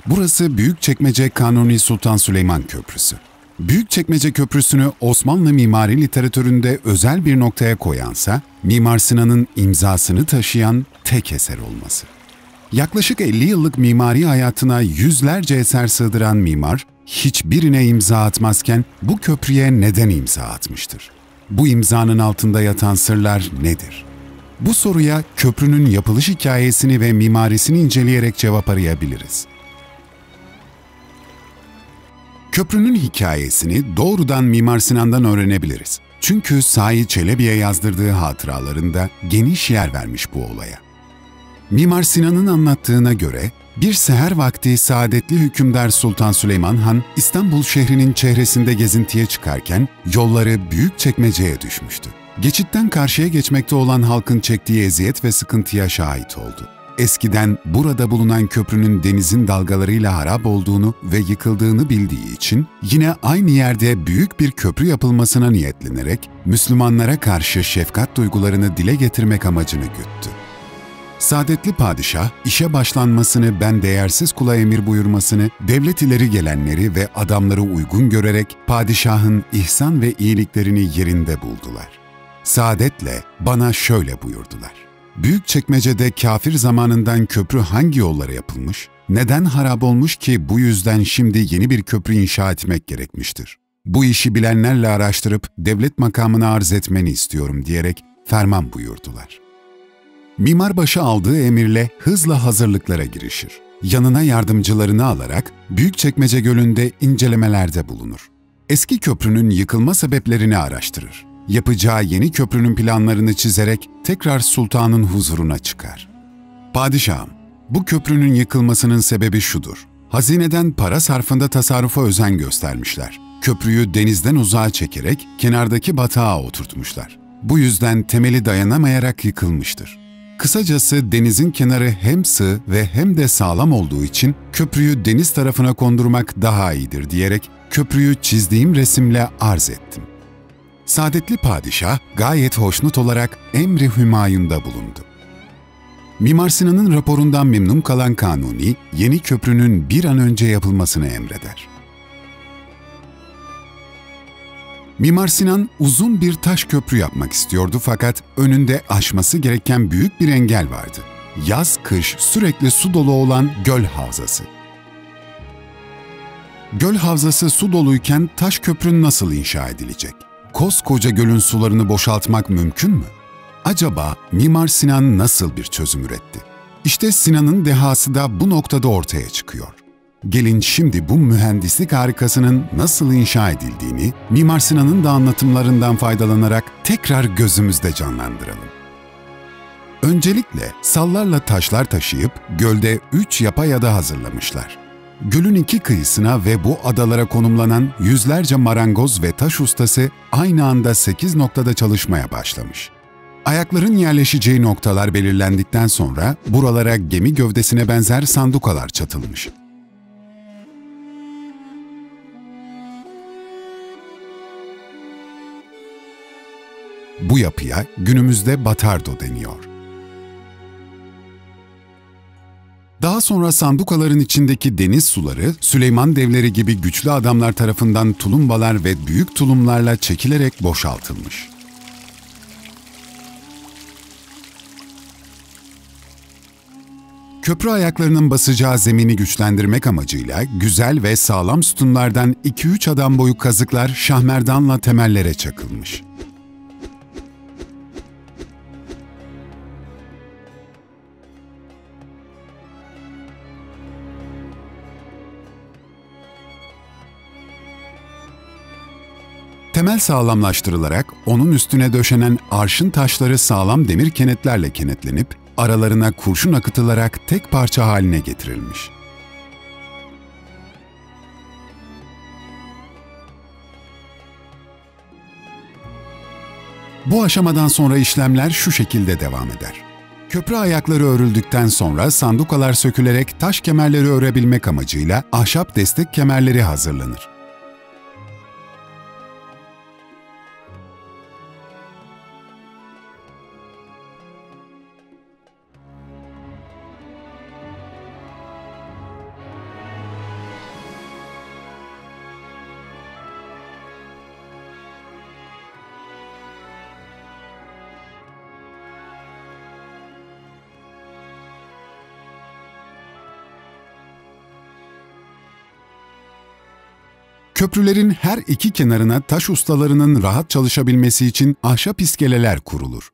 Burası Büyükçekmece Kanuni Sultan Süleyman Köprüsü. Büyükçekmece Köprüsü'nü Osmanlı mimari literatüründe özel bir noktaya koyansa, Mimar Sinan'ın imzasını taşıyan tek eser olması. Yaklaşık 50 yıllık mimari hayatına yüzlerce eser sığdıran mimar, hiçbirine imza atmazken bu köprüye neden imza atmıştır? Bu imzanın altında yatan sırlar nedir? Bu soruya köprünün yapılış hikayesini ve mimarisini inceleyerek cevap arayabiliriz. Köprünün hikayesini doğrudan Mimar Sinan'dan öğrenebiliriz. Çünkü Sahi Çelebi'ye yazdırdığı hatıralarında geniş yer vermiş bu olaya. Mimar Sinan'ın anlattığına göre, bir seher vakti saadetli hükümdar Sultan Süleyman Han, İstanbul şehrinin çehresinde gezintiye çıkarken yolları Büyükçekmece'ye düşmüştü. Geçitten karşıya geçmekte olan halkın çektiği eziyet ve sıkıntıya şahit oldu. Eskiden burada bulunan köprünün denizin dalgalarıyla harap olduğunu ve yıkıldığını bildiği için yine aynı yerde büyük bir köprü yapılmasına niyetlenerek Müslümanlara karşı şefkat duygularını dile getirmek amacını güttü. Saadetli padişah, işe başlanmasını ben değersiz kula emir buyurmasını, devlet ileri gelenleri ve adamları uygun görerek padişahın ihsan ve iyiliklerini yerinde buldular. Saadetle bana şöyle buyurdular: Büyükçekmece'de kafir zamanından köprü hangi yollara yapılmış, neden harap olmuş ki bu yüzden şimdi yeni bir köprü inşa etmek gerekmiştir? Bu işi bilenlerle araştırıp devlet makamına arz etmeni istiyorum diyerek ferman buyurdular. Mimarbaşı aldığı emirle hızla hazırlıklara girişir. Yanına yardımcılarını alarak Büyükçekmece Gölü'nde incelemelerde bulunur. Eski köprünün yıkılma sebeplerini araştırır. Yapacağı yeni köprünün planlarını çizerek tekrar sultanın huzuruna çıkar. Padişahım, bu köprünün yıkılmasının sebebi şudur: hazineden para sarfında tasarrufa özen göstermişler. Köprüyü denizden uzağa çekerek kenardaki batağa oturtmuşlar. Bu yüzden temeli dayanamayarak yıkılmıştır. Kısacası denizin kenarı hem sığ ve hem de sağlam olduğu için köprüyü deniz tarafına kondurmak daha iyidir diyerek köprüyü çizdiğim resimle arz ettim. Saadetli padişah gayet hoşnut olarak emri hümayunda bulundu. Mimar Sinan'ın raporundan memnun kalan Kanuni, yeni köprünün bir an önce yapılmasını emreder. Mimar Sinan uzun bir taş köprü yapmak istiyordu fakat önünde aşması gereken büyük bir engel vardı. Yaz-kış sürekli su dolu olan göl havzası. Göl havzası su doluyken taş köprü nasıl inşa edilecek? Koskoca gölün sularını boşaltmak mümkün mü? Acaba Mimar Sinan nasıl bir çözüm üretti? İşte Sinan'ın dehası da bu noktada ortaya çıkıyor. Gelin şimdi bu mühendislik harikasının nasıl inşa edildiğini Mimar Sinan'ın da anlatımlarından faydalanarak tekrar gözümüzde canlandıralım. Öncelikle sallarla taşlar taşıyıp gölde 3 yapay ada hazırlamışlar. Gölün 2 kıyısına ve bu adalara konumlanan yüzlerce marangoz ve taş ustası aynı anda 8 noktada çalışmaya başlamış. Ayakların yerleşeceği noktalar belirlendikten sonra buralara gemi gövdesine benzer sandukalar çatılmış. Bu yapıya günümüzde batardo deniyor. Daha sonra sandukaların içindeki deniz suları Süleyman devleri gibi güçlü adamlar tarafından tulumbalar ve büyük tulumlarla çekilerek boşaltılmış. Köprü ayaklarının basacağı zemini güçlendirmek amacıyla güzel ve sağlam sütunlardan 2-3 adam boyu kazıklar şahmerdanla temellere çakılmış. Temel sağlamlaştırılarak onun üstüne döşenen arşın taşları sağlam demir kenetlerle kenetlenip aralarına kurşun akıtılarak tek parça haline getirilmiş. Bu aşamadan sonra işlemler şu şekilde devam eder. Köprü ayakları örüldükten sonra sandukalar sökülerek taş kemerleri örebilmek amacıyla ahşap destek kemerleri hazırlanır. Köprülerin her iki kenarına taş ustalarının rahat çalışabilmesi için ahşap iskeleler kurulur.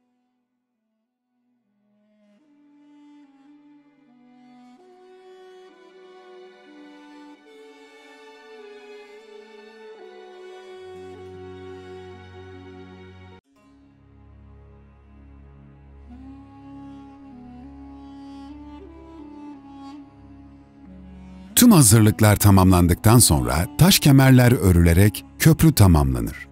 Tüm hazırlıklar tamamlandıktan sonra taş kemerler örülerek köprü tamamlanır.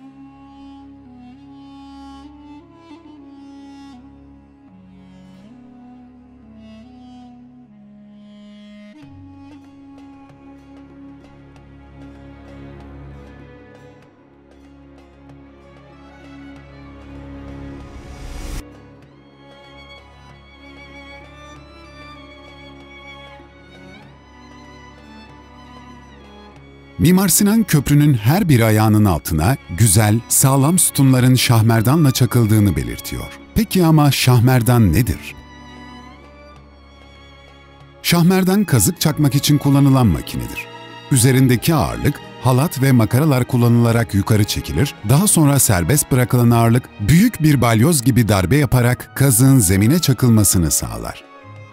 Mimar Sinan köprünün her bir ayağının altına güzel, sağlam sütunların şahmerdanla çakıldığını belirtiyor. Peki ama şahmerdan nedir? Şahmerdan kazık çakmak için kullanılan makinedir. Üzerindeki ağırlık halat ve makaralar kullanılarak yukarı çekilir, daha sonra serbest bırakılan ağırlık büyük bir balyoz gibi darbe yaparak kazığın zemine çakılmasını sağlar.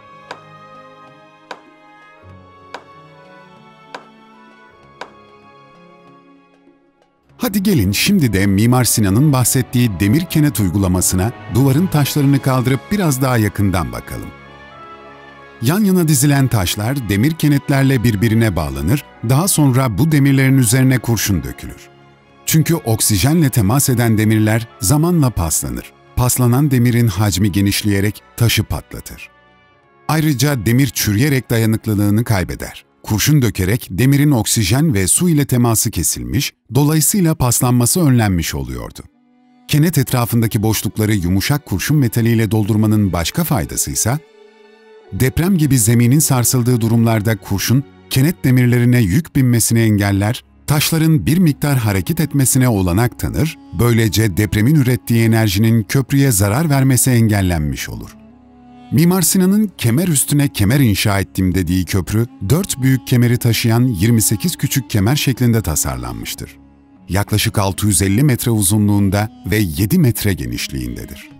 Hadi gelin şimdi de Mimar Sinan'ın bahsettiği demir kenet uygulamasına duvarın taşlarını kaldırıp biraz daha yakından bakalım. Yan yana dizilen taşlar demir kenetlerle birbirine bağlanır, daha sonra bu demirlerin üzerine kurşun dökülür. Çünkü oksijenle temas eden demirler zamanla paslanır. Paslanan demirin hacmi genişleyerek taşı patlatır. Ayrıca demir çürüyerek dayanıklılığını kaybeder. Kurşun dökerek demirin oksijen ve su ile teması kesilmiş, dolayısıyla paslanması önlenmiş oluyordu. Kenet etrafındaki boşlukları yumuşak kurşun metaliyle doldurmanın başka faydası ise, deprem gibi zeminin sarsıldığı durumlarda kurşun, kenet demirlerine yük binmesini engeller, taşların bir miktar hareket etmesine olanak tanır, böylece depremin ürettiği enerjinin köprüye zarar vermesi engellenmiş olur. Mimar Sinan'ın kemer üstüne kemer inşa ettim dediği köprü, 4 büyük kemeri taşıyan 28 küçük kemer şeklinde tasarlanmıştır. Yaklaşık 650 metre uzunluğunda ve 7 metre genişliğindedir.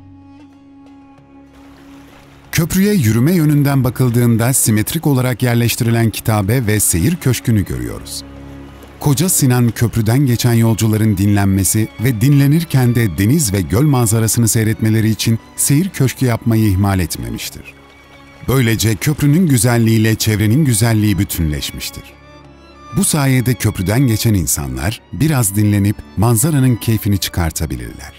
Köprüye yürüme yönünden bakıldığında simetrik olarak yerleştirilen kitabe ve seyir köşkünü görüyoruz. Koca Sinan köprüden geçen yolcuların dinlenmesi ve dinlenirken de deniz ve göl manzarasını seyretmeleri için seyir köşkü yapmayı ihmal etmemiştir. Böylece köprünün güzelliğiyle çevrenin güzelliği bütünleşmiştir. Bu sayede köprüden geçen insanlar biraz dinlenip manzaranın keyfini çıkartabilirler.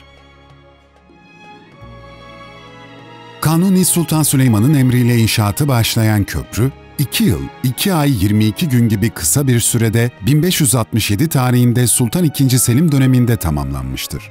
Kanuni Sultan Süleyman'ın emriyle inşaatı başlayan köprü, 2 yıl, 2 ay 22 gün gibi kısa bir sürede 1567 tarihinde Sultan II. Selim döneminde tamamlanmıştır.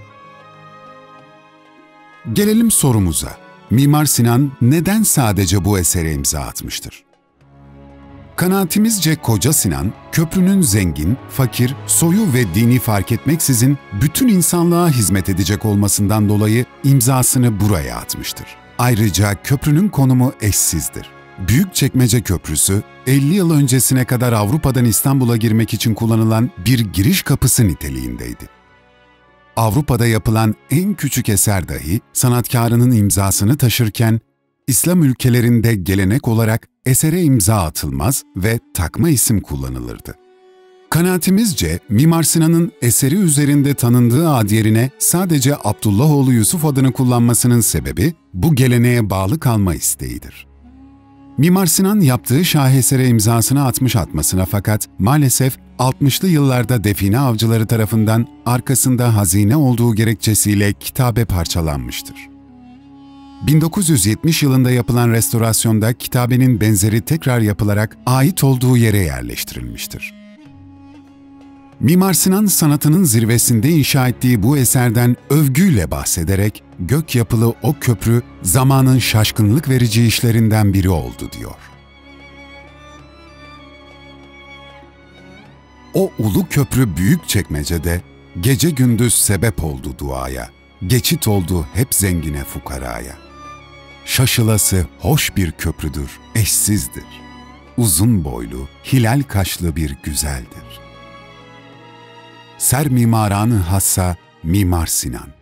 Gelelim sorumuza. Mimar Sinan neden sadece bu esere imza atmıştır? Kanaatimizce Koca Sinan, köprünün zengin, fakir, soyu ve dini fark etmeksizin bütün insanlığa hizmet edecek olmasından dolayı imzasını buraya atmıştır. Ayrıca köprünün konumu eşsizdir. Büyükçekmece Köprüsü, 50 yıl öncesine kadar Avrupa'dan İstanbul'a girmek için kullanılan bir giriş kapısı niteliğindeydi. Avrupa'da yapılan en küçük eser dahi sanatkarının imzasını taşırken, İslam ülkelerinde gelenek olarak esere imza atılmaz ve takma isim kullanılırdı. Kanaatimizce Mimar Sinan'ın eseri üzerinde tanındığı ad yerine sadece Abdullahoğlu Yusuf adını kullanmasının sebebi bu geleneğe bağlı kalma isteğidir. Mimar Sinan yaptığı şahesere imzasını atmasına fakat maalesef 60'lı yıllarda define avcıları tarafından arkasında hazine olduğu gerekçesiyle kitabe parçalanmıştır. 1970 yılında yapılan restorasyonda kitabenin benzeri tekrar yapılarak ait olduğu yere yerleştirilmiştir. Mimar Sinan sanatının zirvesinde inşa ettiği bu eserden övgüyle bahsederek gök yapılı o köprü zamanın şaşkınlık verici işlerinden biri oldu diyor. O ulu köprü Büyükçekmece'de gece gündüz sebep oldu duaya, geçit oldu hep zengine fukaraya. Şaşılası hoş bir köprüdür, eşsizdir. Uzun boylu, hilal kaşlı bir güzeldir. Ser mimaranı hassa Mimar Sinan.